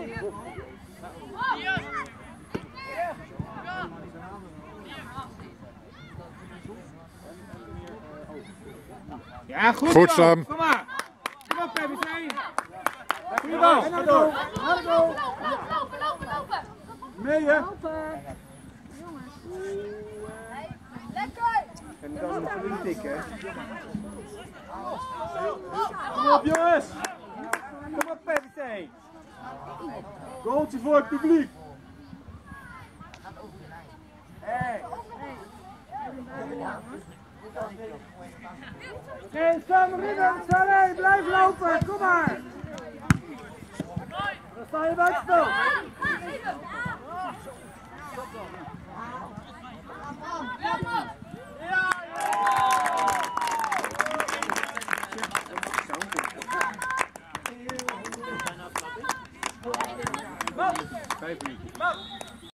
Ja, goed, Goed, Sam. Kom maar. Kom op, PVC. Goeie bal. Ga door. Lopen. Mee, hè? Jongens. Lekker. En dan nog een tikken. Kom op, jongens. Kom op, PVC. Goaltje voor het publiek. Hey. Geen Sam Ribbens, Salé, blijf lopen, kom maar! Dan sta je buitenspel. Vijf minuten.